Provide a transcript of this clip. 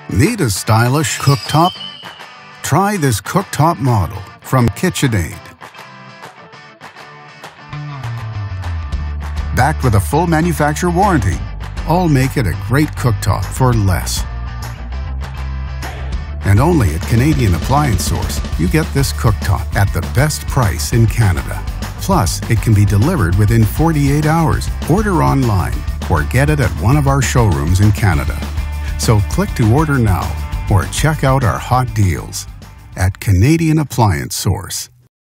Need a stylish cooktop? Try this cooktop model from KitchenAid. Backed with a full manufacturer warranty, all make it a great cooktop for less. And only at Canadian Appliance Source, you get this cooktop at the best price in Canada. Plus, it can be delivered within 48 hours. Order online or get it at one of our showrooms in Canada. So click to order now or check out our hot deals at Canadian Appliance Source.